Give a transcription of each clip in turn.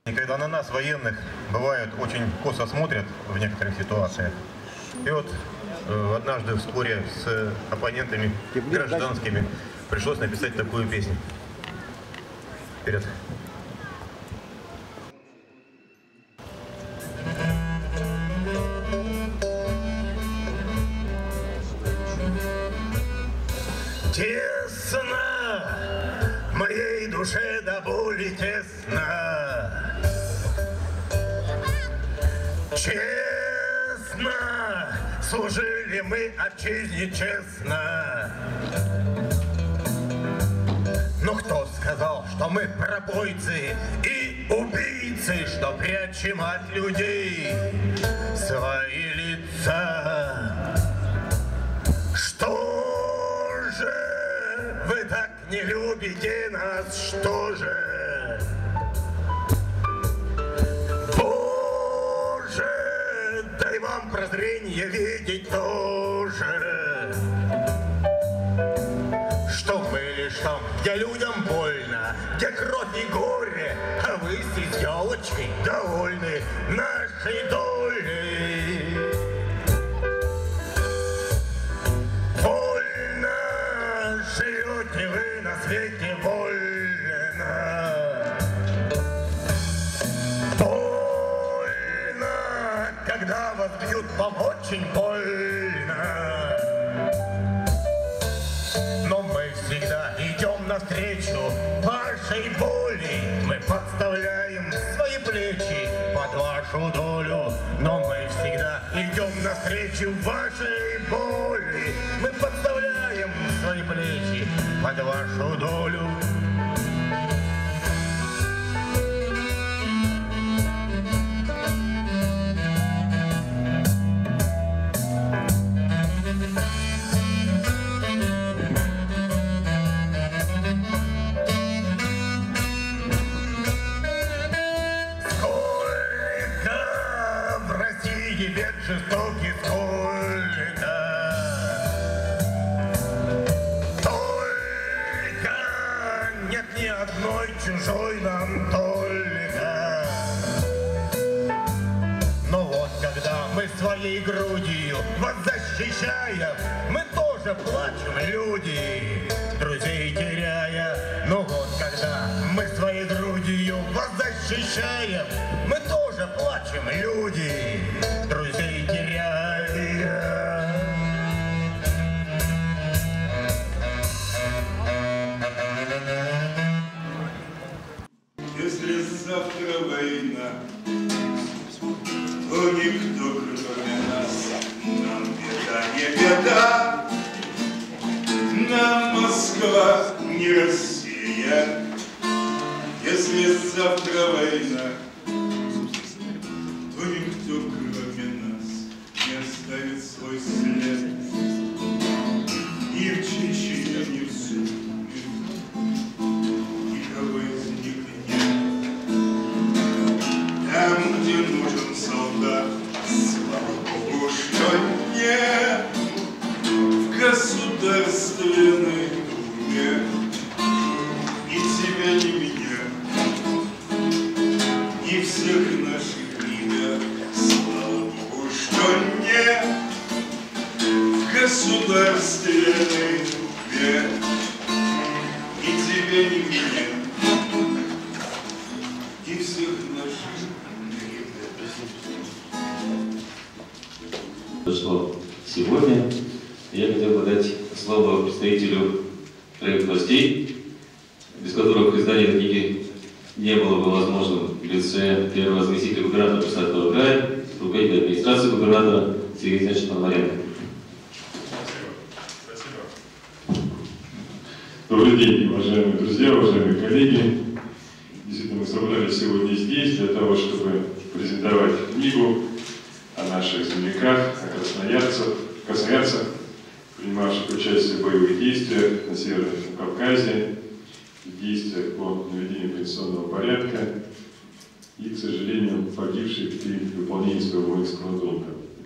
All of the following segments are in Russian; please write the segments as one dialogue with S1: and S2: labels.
S1: И когда на нас, военных, бывают очень косо смотрят в некоторых ситуациях. И вот однажды в споре с оппонентами гражданскими пришлось написать такую песню. Вперед. Тесно моей душе до боли тесно. Честно служили мы отчизне честно. Но кто сказал, что мы пропойцы и убийцы, что прячем от людей свои лица? Что же вы так не любите нас, что же? Боже, дай вам прозрение видеть тоже, что мы лишь там, где людям больно, где кровь и горе, а вы с елочкой довольны нашей долей. Вольно живете вы на свете, вольно. Больно, когда вас бьют, вам очень больно. Но мы всегда идем навстречу вашей боли. Мы подставляем свои плечи под вашу долю. Но мы всегда идем навстречу вашей боли. Мы подставляем свои плечи под вашу долю. Век жестокий сколько, только нет ни одной чужой нам только. Но вот когда мы своей грудью вас защищаем, мы тоже плачем, люди, друзей теряя. Но вот когда мы своей грудью вас защищаем, мы тоже плачем, люди, друзей теряя.
S2: Если завтра война, то никто, кроме нас, нам беда не беда. Нам Москва не Россия. Если завтра война, то никто, кроме нас, не оставит свой след. Ни в Чечне, ни в Суме, никого из них нет. Там, где нужен солдат, слава Богу, что нет. В Государственной Думе ни тебя, ни меня, ни всех наших ребят, слава Богу, что нет. В Государственной Думе ни тебя, ни меня, ни всех наших ребят.
S3: Что сегодня я хотел бы дать слово представителю проекта властей, без которых издание книги не было бы возможным, в лице первого заместителя губернатора Краснодарского края, руководителя администрации губернатора Сергея Александровича Пономаренко.
S4: Спасибо. Добрый день, уважаемые друзья, уважаемые коллеги. Действительно, мы собрались сегодня здесь для того, чтобы презентовать книгу о наших земляках, о красноярцах, принимавших участие в боевых действиях на Северном Кавказе, действиях по наведению конституционного порядка и, к сожалению, погибших при выполнении своего воинского долга.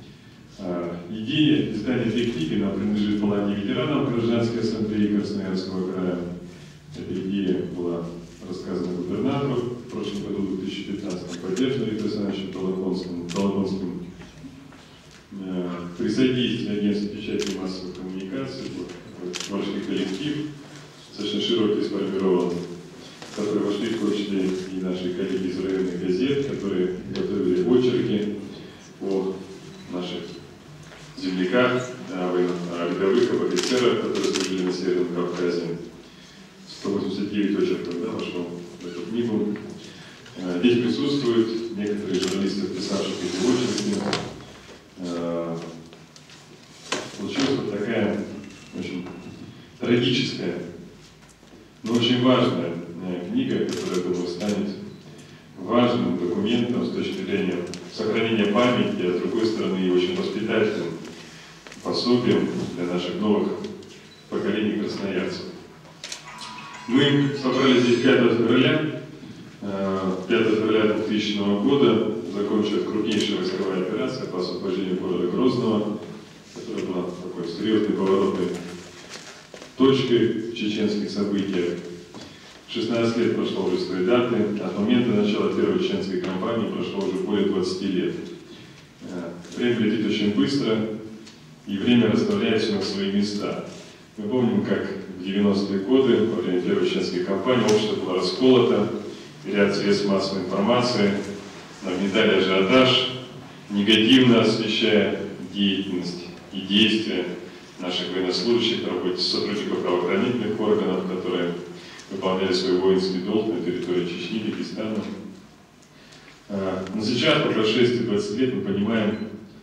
S4: Идея издания этой книги принадлежит молодым ветеранам Гражданской ассамблеи Красноярского края. Эта идея была рассказаны губернатору в прошлом году, в 2015, поддержанной Виктором Александровичем Толоконским. При содействии агентства печати и массовых коммуникаций вошли коллектив, достаточно широкий сформирован, в который вошли в том числе и наши коллеги из районных газет, которые готовили очерки о наших земляках, о рядовых, об офицерах, которые служили на Северном Кавказе. 189 очерков вошло в эту книгу. Здесь присутствуют некоторые журналисты, писавшие эти очерки. Получилась вот такая очень трагическая, но очень важная книга, которая, думаю, станет важным документом с точки зрения сохранения памяти, а с другой стороны и очень воспитательным пособием для наших новых поколений красноярцев. Мы собрались здесь 5 февраля 2000 года, закончилась крупнейшая войсковая операция по освобождению города Грозного, которая была такой серьезной поворотной точкой в чеченских событиях. 16 лет прошло уже с той даты, от момента начала первой чеченской кампании прошло уже более 20 лет. Время летит очень быстро, и время расставляет все на свои места. Мы помним, как в 90-е годы, во время первой чеченской кампании, общество было расколото, и ряд средств массовой информации нагнетали ажиотаж, негативно освещая деятельность и действия наших военнослужащих, сотрудников правоохранительных органов, которые выполняли свой воинский долг на территории Чечни, Дагестана. Но сейчас, по прошествии 20 лет, мы понимаем,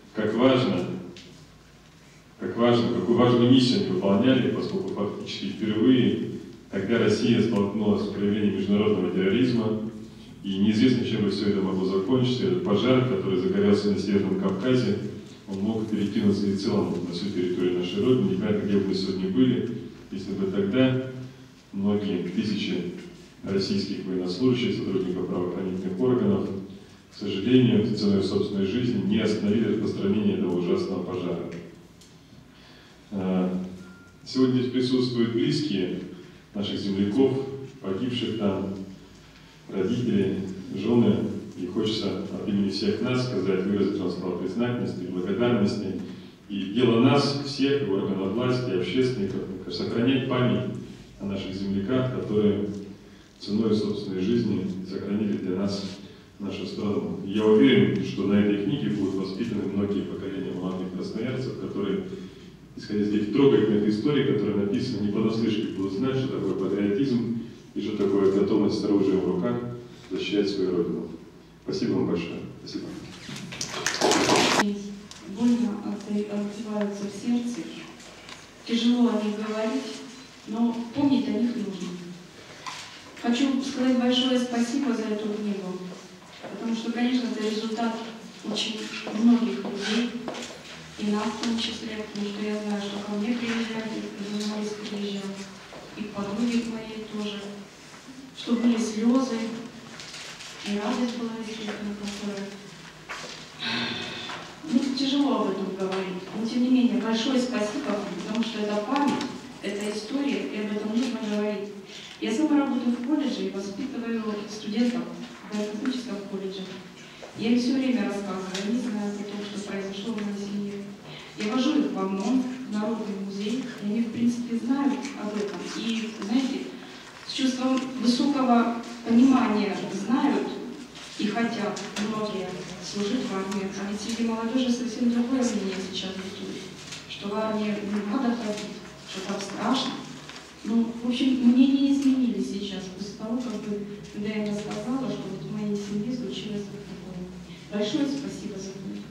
S4: какую важную миссию они выполняли, поскольку фактически впервые тогда Россия столкнулась с проявлением международного терроризма, и неизвестно, чем бы все это могло закончиться. Этот пожар, который загорелся на Северном Кавказе, он мог перекинуться и в целом на всю территорию нашей Родины. Непонятно, где бы мы сегодня были, если бы тогда многие тысячи российских военнослужащих, сотрудников правоохранительных органов, к сожалению, ценой собственной жизни не остановили распространение этого ужасного пожара. Сегодня здесь присутствуют близкие наших земляков, погибших там, родители, жены. И хочется от имени всех нас сказать, выразить вам слова признательности, благодарности. И дело нас, всех, органов власти, общественников, сохранять память о наших земляках, которые ценой собственной жизни сохранили для нас нашу страну. Я уверен, что на этой книге будут воспитаны многие поколения молодых красноярцев, которые, исходя из этих трогательных историй, которые написаны, не понаслышке будут знать, что такое патриотизм и что такое готовность с оружием в руках защищать свою родину. Спасибо вам большое. Спасибо.
S5: Больно отзываются в сердце. Тяжело о них говорить, но помнить о них нужно. Хочу сказать большое спасибо за эту книгу, потому что, конечно, это результат очень многих людей, и нас в том числе, потому что я знаю, что ко мне приезжали, журналист приезжал, и подруги моей тоже, что были слезы, и радость была естественно, которая... Ну, тяжело об этом говорить, но тем не менее, большое спасибо, потому что это память, это история, и об этом нужно говорить. Я сама работаю в колледже и воспитываю студентов в военно-техническом колледже. Я им все время рассказываю, они знают о том, что произошло в моей семье. Я вожу их в ОМОН, в Народный музей, и они, в принципе, знают об этом. И, знаете, с чувством высокого понимания знают и хотят многие служить в армии. А ведь среди молодежи совсем другое мнение сейчас бытует, что в армии не надо ходить, что там страшно. Ну, в общем, мнения изменились сейчас, после того, когда я им рассказала, что вот в моей семье случилось вот такое. Большое спасибо за это.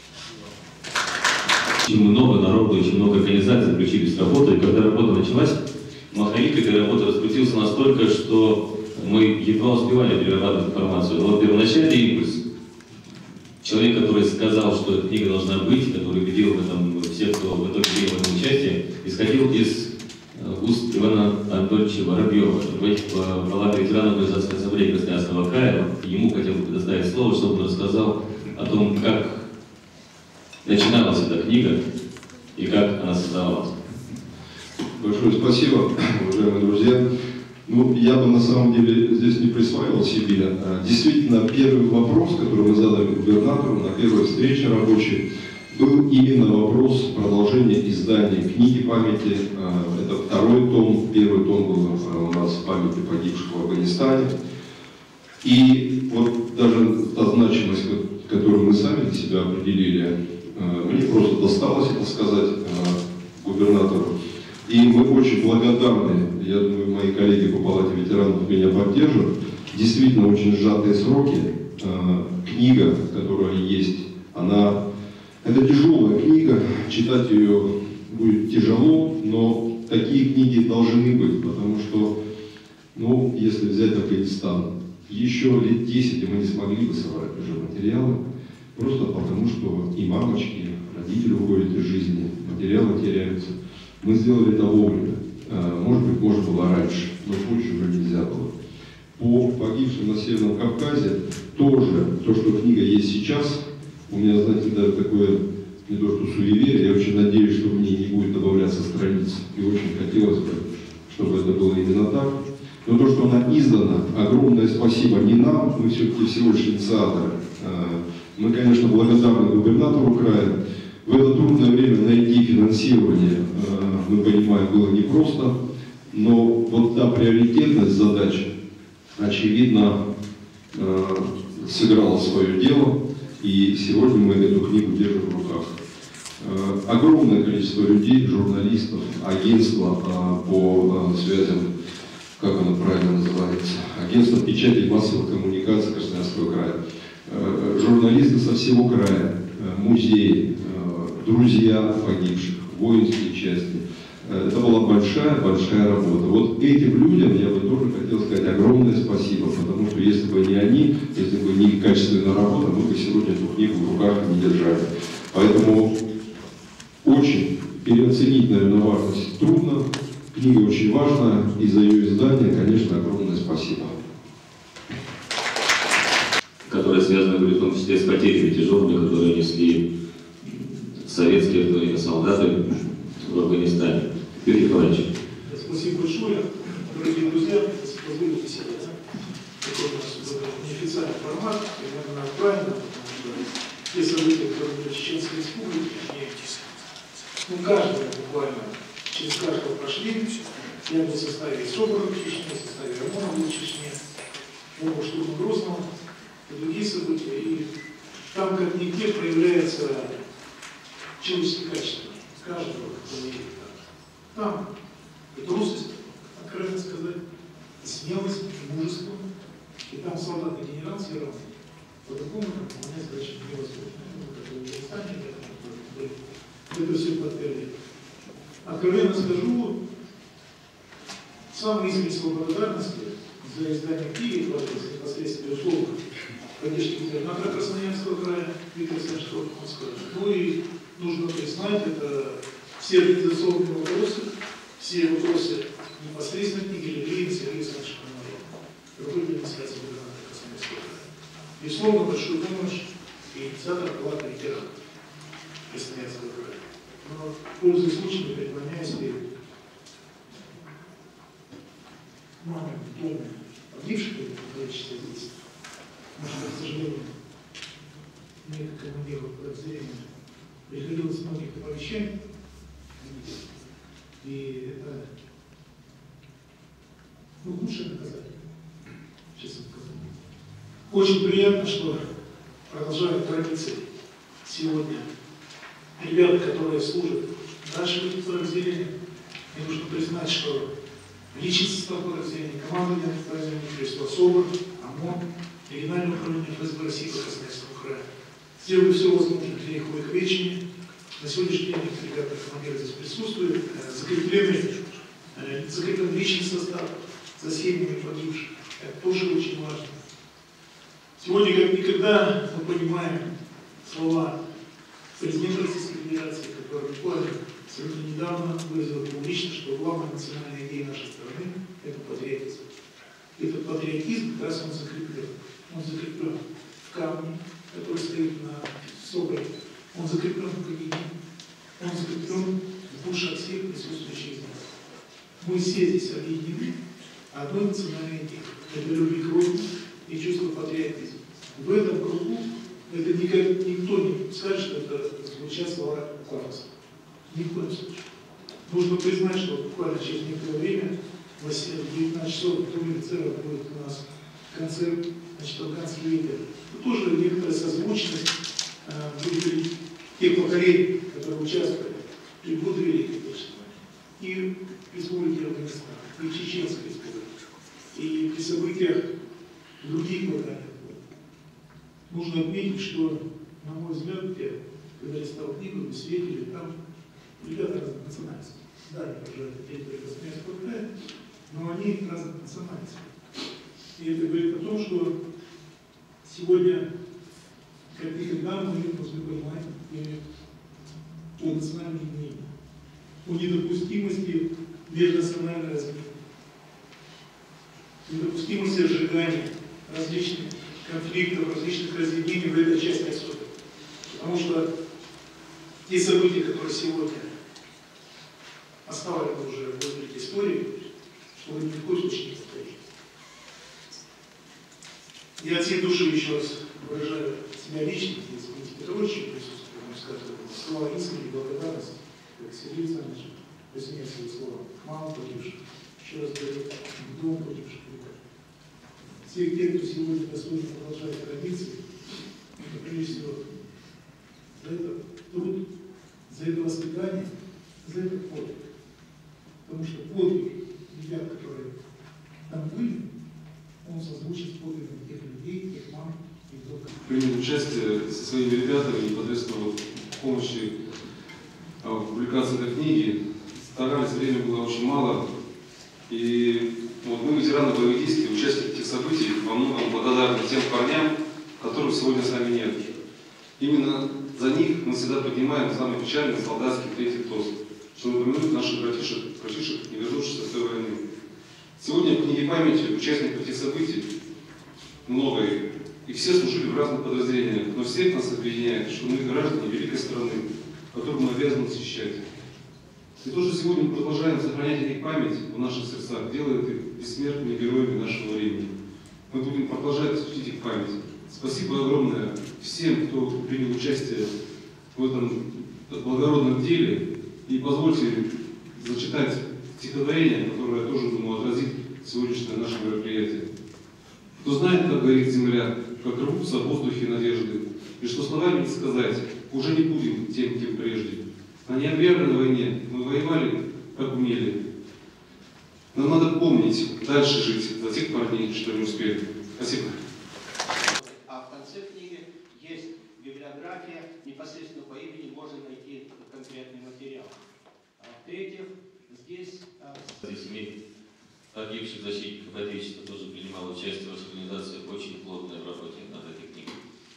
S3: Очень много народу, очень много организаций включились в работу, и когда работа началась, маховик этой работы раскрутился настолько, что мы едва успевали перерабатывать информацию. Но вот первоначальный импульс, человек, который сказал, что эта книга должна быть, который убедил в этом всех, кто в итоге принял в этом участие, исходил из уст Ивана Анатольевича Воробьева, глава ветеранов Организации Ассамблеи Красноярского края. Ему хотел бы предоставить слово, чтобы он рассказал о том, как начиналась эта книга и как она создавалась.
S6: Большое спасибо, уважаемые друзья. Ну, я бы на самом деле здесь не присваивал себе. Действительно, первый вопрос, который мы задали губернатору на первой встрече рабочей, был именно вопрос продолжения издания книги памяти. Это второй том, первый том был у нас памяти погибших в Афганистане. И вот даже та значимость, которую мы сами для себя определили, мне просто досталось это сказать губернатору. И мы очень благодарны, я думаю, мои коллеги по палате ветеранов меня поддержат, действительно очень сжатые сроки. Книга, которая есть, это тяжелая книга, читать ее будет тяжело, но такие книги должны быть, потому что, ну, если взять Афганистан, еще лет 10 мы не смогли бы собрать уже материалы, просто потому что и мамочки, и родители уходят из жизни, материалы теряются. Мы сделали это вовремя. Может быть, можно было раньше, но позже уже нельзя было. По погибшим на Северном Кавказе тоже, то, что книга есть сейчас, у меня, знаете, даже такое, не то что суеверие, я очень надеюсь, что в ней не будет добавляться страниц. И очень хотелось бы, чтобы это было именно так. Но то, что она издана, огромное спасибо не нам, мы все-таки всего лишь инициаторы. Мы, конечно, благодарны губернатору края. В это трудное время найти финансирование, мы понимаем, было непросто, но вот та приоритетность задач, очевидно, сыграла свое дело, и сегодня мы эту книгу держим в руках. Огромное количество людей, журналистов, агентства по связям, как оно правильно называется, агентство печати и массовых коммуникаций Красноярского края, журналисты со всего края, музеи, друзья погибших, воинские части. Это была большая работа. Вот этим людям я бы тоже хотел сказать огромное спасибо, потому что если бы не они, если бы не качественная работа, мы бы сегодня эту книгу в руках не держали. Поэтому очень переоценить, наверное, важность трудно. Книга очень важна, и за ее издание, конечно, огромное спасибо.
S3: Которые связаны в том числе с потерями тяжелыми, которые несли советские в то время солдаты в Афганистане. Юрий Николаевич.
S7: Спасибо большое. Дорогие друзья, если позволите себе, такой у нас неофициальный формат, и, наверное, правильно, потому что те события, которые были в Чеченской Республике, ну, каждого буквально, через каждого прошли. Я был в составе СОБРа в Чечне, в составе ОМОНа в Чечне, оба штурма Грозного, и другие события. И там, как нигде, проявляется человеческие качества каждого, кто едет там. Там и трусость, откровенно сказать, и смелость, и мужество. И там солдат и генерал все равны. По-другому выполнять задачи невозможно. Это все подтвердит. Откровенно скажу, самые искренние слова благодарности за издание книги, непосредственно, безусловно, поддержки губернатора Красноярского края Виктора Александровича Романского. Ну и нужно признать, это все организационные вопросы, все вопросы непосредственно книги Лилии Сергея Александровича Пономарева, другой администрации губернатора Красноярского края. Безусловно, большую помощь и инициатор палаты ветеранов Красноярского края. Но, пользуясь случаем, преклоняюсь перед мамой, доме, погибших в количестве детей. Потому что, к сожалению, мне, как командиру подразделения, приходилось многих оповещать, и это лучшее наказание, честно сказать. Очень приятно, что продолжают традиции сегодня ребята, которые служат дальше в этих подразделениях. Мне нужно признать, что личный состав подразделения, командование подразделения, прежде СОБР, ОМОН, региональное управление ФСБ России по Красноярскому краю сделали все возможное для их увековечения. На сегодняшний день ребята, командиры здесь присутствуют, закреплен личный состав за семьями погибших. Это тоже очень важно. Сегодня, как никогда, мы понимаем слова президента Российской Федерации, который буквально абсолютно недавно выразил публично, что главная национальная идея нашей страны – это патриотизм. Этот патриотизм, как раз он закреплен. Он закреплен в камне, который стоит на соборе. Он закреплен в книге. Он закреплен в душах всех присутствующих здесь. Мы все здесь объединены а одной национальной идеи. Это любви к родине и чувство патриотизма. В этом кругу это никто не скажет, что это звучат слова пафоса. Ни в коем случае. Нужно признать, что буквально через некоторое время в 19 часов в Доме офицеров будет у нас концерт, значит, афганский ветер. Тоже некоторая созвучность будет тех поколений, которые участвовали и в годы Великой Отечественной, и в Республике Афганистан, и в Чеченской Республике, и при событиях других локальных. Нужно отметить, что, на мой взгляд, когда я листал книгу, свидетели, там ребята разных национальностей. Да, они проживают в территории Красноярского края, но они разных национальностей. И это говорит о том, что сегодня, как никогда, мы должны понимать о национальном единении, о недопустимости межнациональной размера, недопустимости сжигания различных конфликтов, различных разъединений в этой части особенно. Потому что те события, которые сегодня оставлены уже в великой истории, что вы ни в коем случае не повторите. Я от всей души еще раз выражаю себя лично, здесь Дмитрий Петрович присутствует, можно сказать, слова искренней благодарности, как Сергей Александрович присоединяет свои слова к мамам погибших, еще раз говорю, к дому погибших. Все те, кто сегодня достойно продолжает традиции, это прежде всего за это труд, за это воспитание, за это подвиг. Потому что подвиг ребят, которые там были, он созвучен с подвигом тех людей, тех мам и доктор.
S8: Принял участие со своими ребятами непосредственно в помощи в публикации этой книги. Старались, время было очень мало. И вот мы, ветераны боевых действий, участники этих событий, во многом благодарны тем парням, которых сегодня с нами нет. Именно за них мы всегда поднимаем самый печальный солдатский третий тост, чтобы напомянуть наших братишек, не вернувшихся с той войны. Сегодня в книге памяти участников этих событий много, и все служили в разных подразделениях, но всех нас объединяет, что мы граждане великой страны, которую мы обязаны защищать. И то, что сегодня мы продолжаем сохранять их память в наших сердцах, делает их бессмертными героями нашего времени. Мы будем продолжать чтить их память. Спасибо огромное всем, кто принял участие в этом благородном деле. И позвольте зачитать стихотворение, которое я тоже думаю отразит сегодняшнее наше мероприятие. Кто знает, как горит земля, как рвутся в воздухе надежды, и что словами не сказать, уже не будем тем, кем прежде. На необъявленной войне мы воевали, как умели. Нам надо помнить, дальше жить за тех парней, что не успели. Спасибо.
S9: А в конце книги есть библиография, непосредственно по имени можно найти конкретный материал. В-третьих, здесь...
S3: Семей погибших защитников Отечества тоже принимал участие в вашей организации, очень плотной в работе над этой книгой.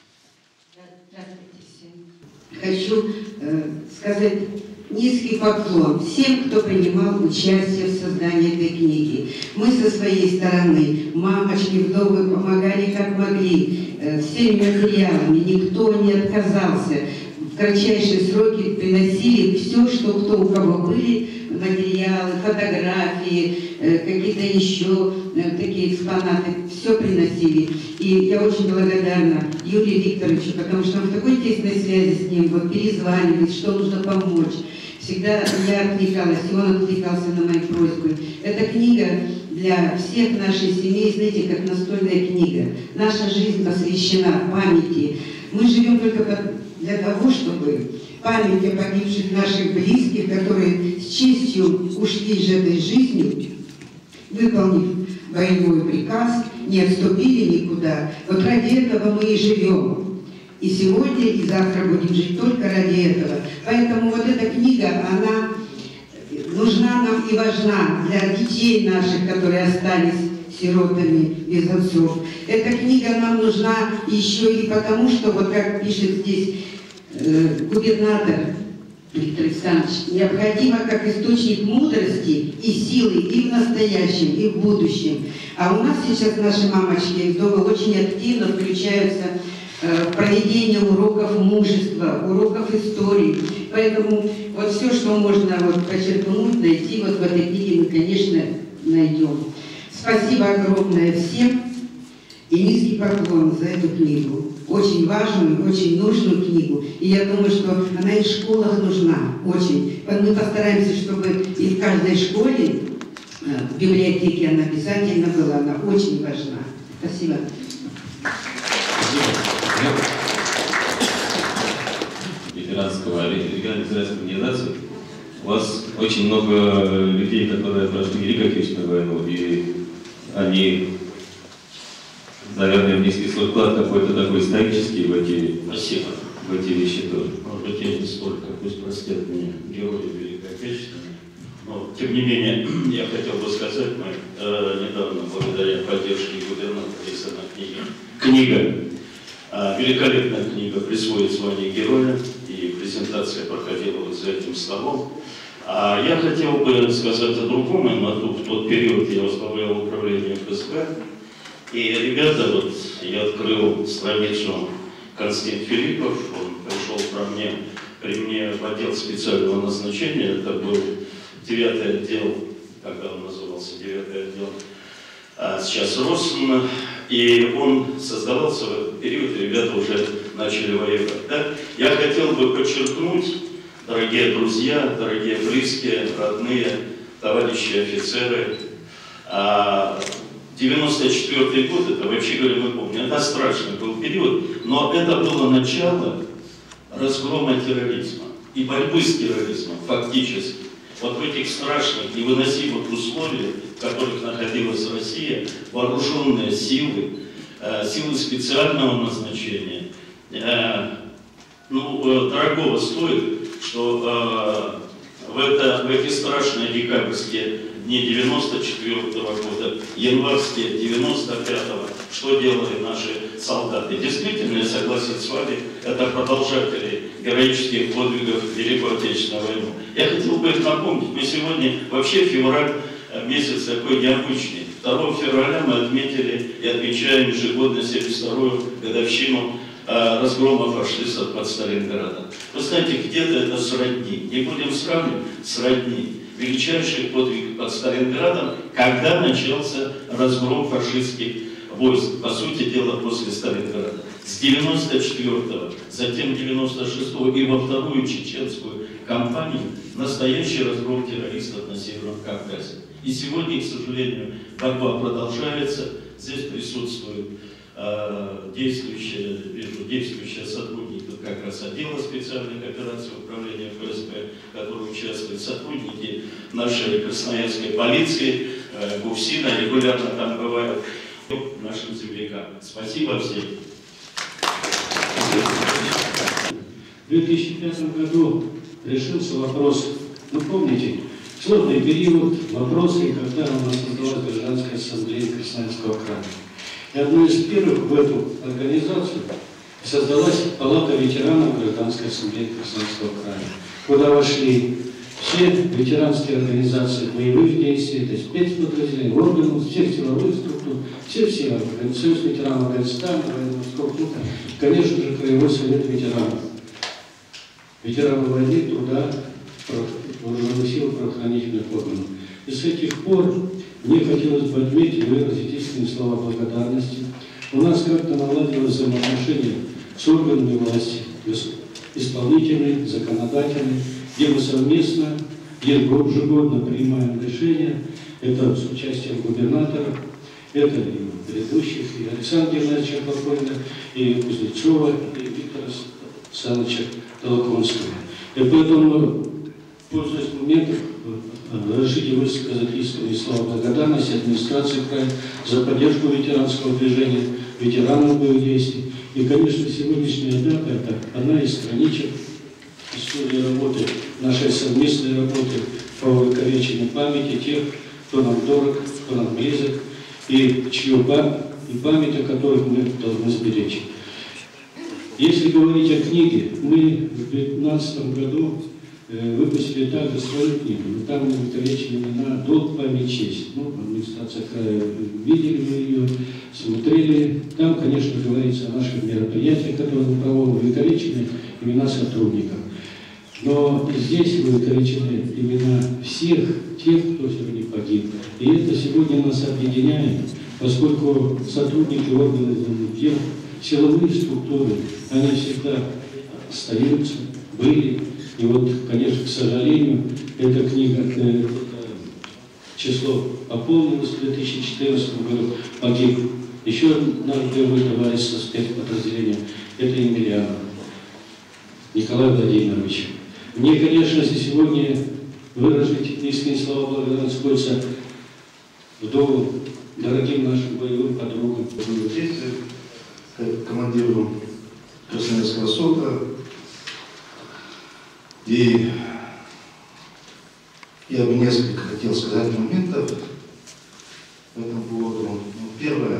S10: Здравствуйте всем. Хочу сказать низкий поклон всем, кто принимал участие в создании этой книги. Мы со своей стороны, мамочки, вдовы, помогали как могли, всеми материалами, никто не отказался. В кратчайшие сроки приносили все, что кто у кого были, материалы, фотографии, какие-то еще такие экспонаты, все приносили. И я очень благодарна Юрию Викторовичу, потому что он в такой тесной связи с ним, вот перезванивает, что нужно помочь. Всегда я откликалась, и он откликался на мои просьбы. Эта книга для всех нашей семей, знаете, как настольная книга. Наша жизнь посвящена памяти. Мы живем только для того, чтобы память о погибших наших близких, которые с честью ушли из этой жизни, выполнив боевой приказ, не отступили никуда. Вот ради этого мы и живем. И сегодня, и завтра будем жить только ради этого. Поэтому вот эта книга, она нужна нам и важна для детей наших, которые остались сиротами без отцов. Эта книга нам нужна еще и потому, что, вот как пишет здесь губернатор Виктор Александрович, необходимо как источник мудрости и силы и в настоящем, и в будущем. А у нас сейчас наши мамочки и вдовы очень активно включаются в проведение уроков мужества, уроков истории. Поэтому вот все, что можно вот почерпнуть, найти вот в этой книге, мы, конечно, найдем. С Спасибо огромное всем и низкий поклон за эту книгу. Очень важную, очень нужную книгу. И я думаю, что она и в школах нужна. Очень. Мы постараемся, чтобы и в каждой школе, в библиотеке она обязательно была. Она очень важна. Спасибо.
S3: Ветеранской организации. У вас очень много людей, которые прошли Великую Отечественную войну, и они, наверное, внесли свой вклад какой-то такой исторический в эти,
S11: Спасибо.
S3: В эти вещи тоже.
S11: Может быть, я не столько, пусть простят меня герои Великой Отечественной. Но, тем не менее, я хотел бы сказать, мы недавно, благодаря поддержке губернатора, написана книга, великолепная книга «Присвоить звание героя», и презентация проходила вот за этим столом. А я хотел бы сказать о другом. В тот период я возглавлял управление ФСБ, и ребята, вот я открыл страницу Константин Филиппов, он пришел при мне в отдел специального назначения, это был 9-й отдел, когда он назывался 9-й отдел, а сейчас Росн, и он создавался в этот период, и ребята уже начали воевать. Да? Я хотел бы подчеркнуть, дорогие друзья, дорогие близкие, родные, товарищи офицеры, 94-й год, это вообще говоря, мы помним, это страшный был период, но это было начало разгрома терроризма и борьбы с терроризмом фактически. Вот в этих страшных, невыносимых условиях, в которых находилась Россия, вооруженные силы, силы специального назначения, дорогого стоит, что в эти страшные декабрьские дни 94-го года, январские 95-го, что делали наши солдаты. Действительно, я согласен с вами, это продолжатели героических подвигов в Великую Отечественную войну. Я хотел бы их напомнить. Мы сегодня, вообще февраль месяц такой необычный. 2 февраля мы отметили и отмечаем ежегодно 72-ю годовщину разгрома фашистов под Сталинградом. Вы знаете, где-то это сродни. Не будем сравнивать, сродни. Величайший подвиг под Сталинградом, когда начался разгром фашистских войск, по сути дела, после Сталинграда. С 94-го, затем 96-го и во вторую чеченскую кампанию настоящий разгром террористов на Северном Кавказе. И сегодня, к сожалению, борьба продолжается. Здесь присутствуют действующие сотрудники как раз отдела специальных операций управления ФСБ, которые участвуют, сотрудники нашей красноярской полиции, ГУФСИНа, регулярно там бывают, нашим землякам. Спасибо всем.
S12: В 2005 году решился вопрос, помните, сложный период, вопросы, когда у нас создалась гражданская ассамблея Красноярского края. И одной из первых в эту организацию создалась Палата ветеранов Гражданской ассамблеи Красноярского края, куда вошли все ветеранские организации боевых действий, это спецподразделения, органов, всех силовых структур, все Союз ветеранов Афганистана, конечно же, Краевой совет ветеранов. Ветеранов войны, труда, вооруженных сил, правоохранительных органов. И с этих пор мне хотелось бы отметить и выразить искренние слова благодарности. У нас как-то наладилось взаимоотношения с органами власти, исполнительной, законодательной, где мы совместно, ежегодно принимаем решения. Это с участием губернатора, это и предыдущих, и Александра Геннадьевича Попойна, и Кузнецова, и Виктора Александровича Толоконского. И поэтому, пользуясь моментом, разрешите высказать искренние слова благодарности администрации края за поддержку ветеранского движения, ветеранов боевых действий. И, конечно, сегодняшняя дата – это одна из страничек истории работы, нашей совместной работы по увековечению памяти тех, кто нам дорог, кто нам близок, и чью память, о которых мы должны сберечь. Если говорить о книге, мы в 2015 году выпустили также свою книгу, но там увековечены имена «Долг, память, честь». Администрация края, видели мы ее, смотрели. Там, конечно, говорится о наших мероприятиях, которые мы проводим, увековечены имена сотрудников. Но здесь увековечены имена всех тех, кто сегодня погиб. И это сегодня нас объединяет, поскольку сотрудники органов дел, силовые структуры, они всегда остаются, были. И вот, конечно, к сожалению, эта книга, это число пополнилось в 2014 году, погиб еще наш боевой товарищ со спецподразделения, это Емельянов Николай Владимирович. Мне, конечно, сегодня выразить низкие слова благодарности хочется вдову, дорогим нашим боевым подругам.
S13: Как командиру Красноярского СОКа. И я бы несколько хотел сказать моментов в этом поводу. Ну, первое,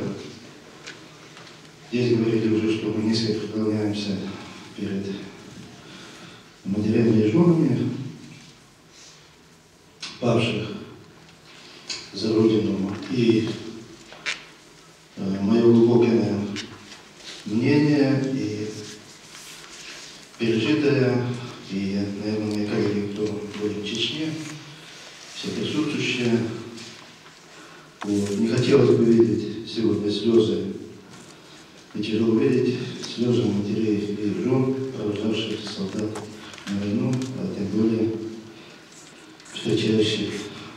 S13: здесь говорили уже, что мы низко преклоняемся перед матерями и женами павших за Родину. И мое глубокое мнение и пережитое, и, наверное, мои коллеги, кто были в Чечне, все присутствующие, вот. Не хотелось бы видеть сегодня слезы, и тяжело видеть слезы матерей и жен, провожавших солдат на войну, а тем более встречающих,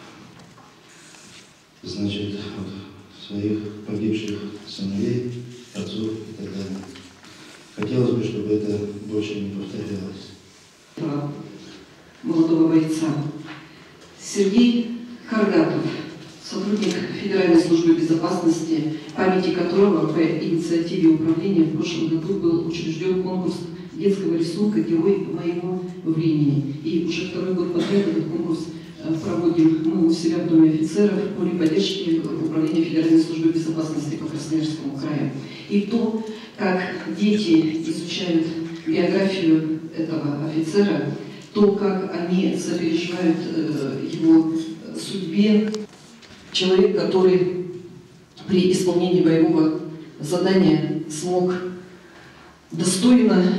S13: значит, своих погибших сыновей, отцов и так далее. Хотелось бы, чтобы это больше не повторялось.
S14: Молодого бойца Сергей Харгатов, сотрудник Федеральной службы безопасности, памяти которого по инициативе управления в прошлом году был учрежден конкурс детского рисунка «Герой моего времени». И уже второй год подряд этот конкурс проводим мы у себя в Доме офицеров в поле поддержки Управления Федеральной службы безопасности по Красноярскому краю. И то, как дети изучают биографию этого офицера, то, как они сопереживают его судьбе. Человек, который при исполнении боевого задания смог достойно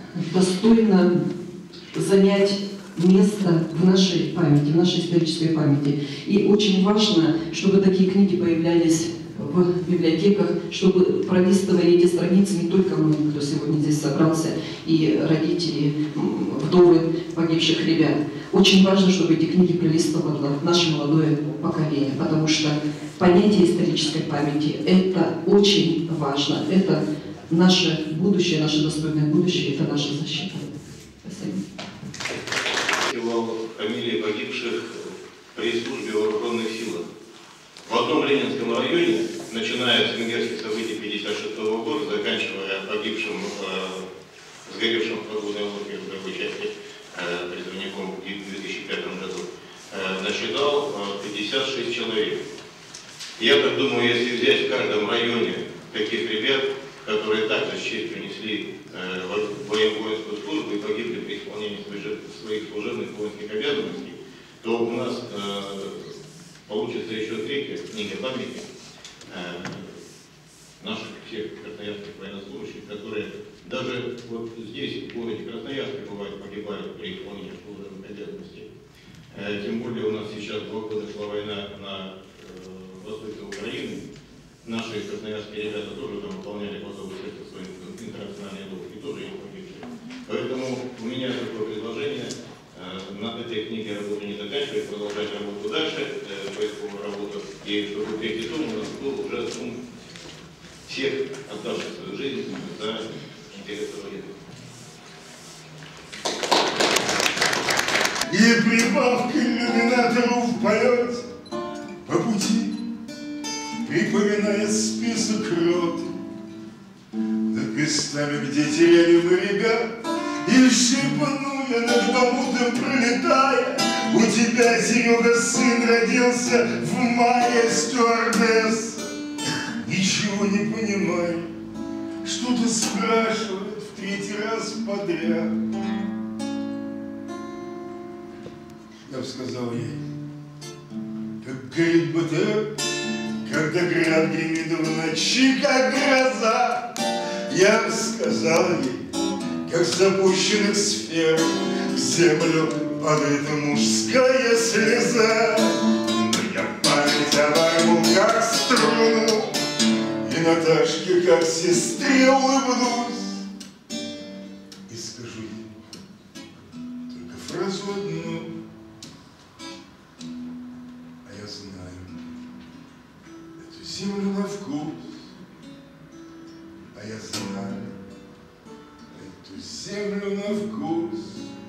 S14: занять место в нашей памяти, в нашей исторической памяти. И очень важно, чтобы такие книги появлялись в библиотеках, чтобы пролистывали эти страницы не только мы, кто сегодня здесь собрался, и родители, вдовы погибших ребят. Очень важно, чтобы эти книги пролистывало наше молодое поколение, потому что понятие исторической памяти – это очень важно. Это наше будущее, наше достойное будущее, это наша защита. Спасибо.
S11: Фамилии погибших при службе в вооруженных силах. В одном Ленинском районе, начиная с венгерских событий 1956 года, заканчивая погибшим, сгоревшим в подводной лодке в другой части призывником в 2005 году, насчитал 56 человек. Я так думаю, если взять в каждом районе таких ребят, которые также с честью несли воинскую службу и погибли при исполнении своих служебных воинских обязанностей, то у нас получится еще третья книга памяти наших всех красноярских военнослужащих, которые даже вот здесь, в городе Красноярске, бывает, погибают при исполнении служебных обязанностей. Тем более у нас сейчас 2 года шла война на востоке Украины. Наши красноярские ребята тоже там выполняли по особой части свой интернациональный долг и тоже их погибли. Поэтому у меня такое предложение над этой книгой работу не заканчивать, продолжать работу дальше, поисковую работу, и чтобы третий том у нас был уже том всех отдавших свою жизнь за интересы военных.
S2: И прибавка иллюминатору в полете по пути, припоминая список роты, над местами, где теряли мы ребят, и шипанули над Бамутом пролетая. У тебя, Серега, сын родился в мае, стюардесса. Ничего не понимаю, что-то спрашивает в 3-й раз подряд. Я бы сказал ей, как горит БТР, когда град гремит в ночи, как гроза. Я бы сказал ей, как с запущенных сфер в землю падает мужская слеза. Но я память Тамару как струну, и Наташке как сестре улыбнусь и скажу ей только фразу одну: а я знаю эту землю на вкус, а я знаю эту землю на вкус.